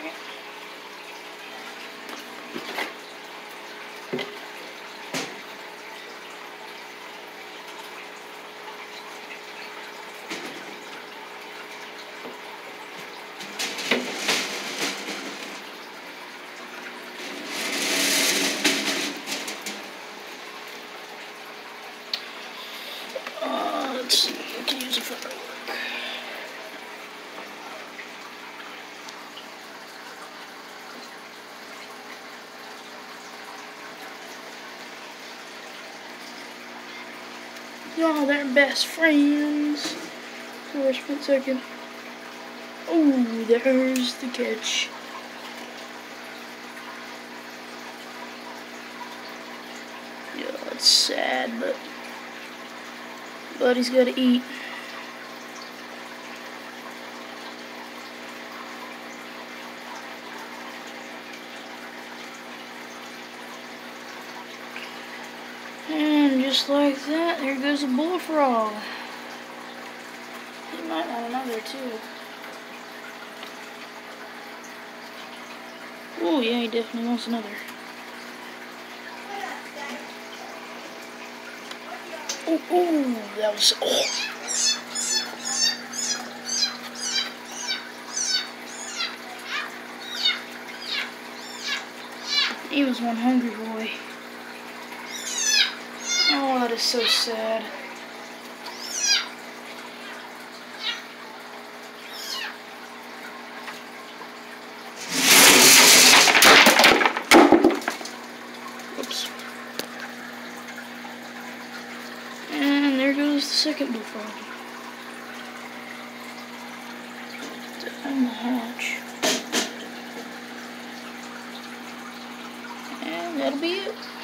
dang it. Let's see, I can use it for my work. Oh, they're best friends. For a split second. Oh, there's the catch. Yeah, it's sad, but he's gotta eat. And just like that, there goes a bullfrog. He might want another too. Oh yeah, he definitely wants another. Oh, that was, oh. He was one hungry boy. Oh, that is so sad. Oops. And there goes the second bullfrog. Down the hatch. And that'll be it.